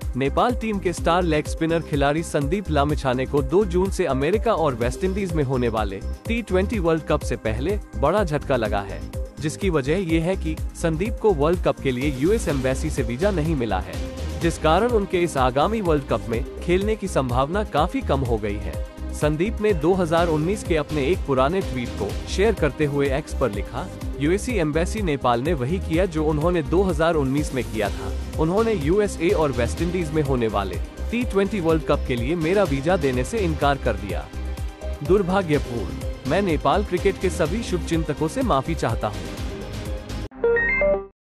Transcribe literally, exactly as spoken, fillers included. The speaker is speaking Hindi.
नेपाल टीम के स्टार लेग स्पिनर खिलाड़ी संदीप लामिछाने को दो जून से अमेरिका और वेस्टइंडीज में होने वाले टी ट्वेंटी वर्ल्ड कप से पहले बड़ा झटका लगा है, जिसकी वजह ये है कि संदीप को वर्ल्ड कप के लिए यूएस एम्बेसी से वीजा नहीं मिला है, जिस कारण उनके इस आगामी वर्ल्ड कप में खेलने की संभावना काफी कम हो गई है। संदीप ने दो हज़ार उन्नीस के अपने एक पुराने ट्वीट को शेयर करते हुए एक्स पर लिखा, यूएसए एम्बेसी नेपाल ने वही किया जो उन्होंने दो हज़ार उन्नीस में किया था। उन्होंने यूएसए और वेस्टइंडीज में होने वाले टी ट्वेंटी वर्ल्ड कप के लिए मेरा वीजा देने से इनकार कर दिया। दुर्भाग्यपूर्ण। मैं नेपाल क्रिकेट के सभी शुभचिंतकों से माफी चाहता हूँ।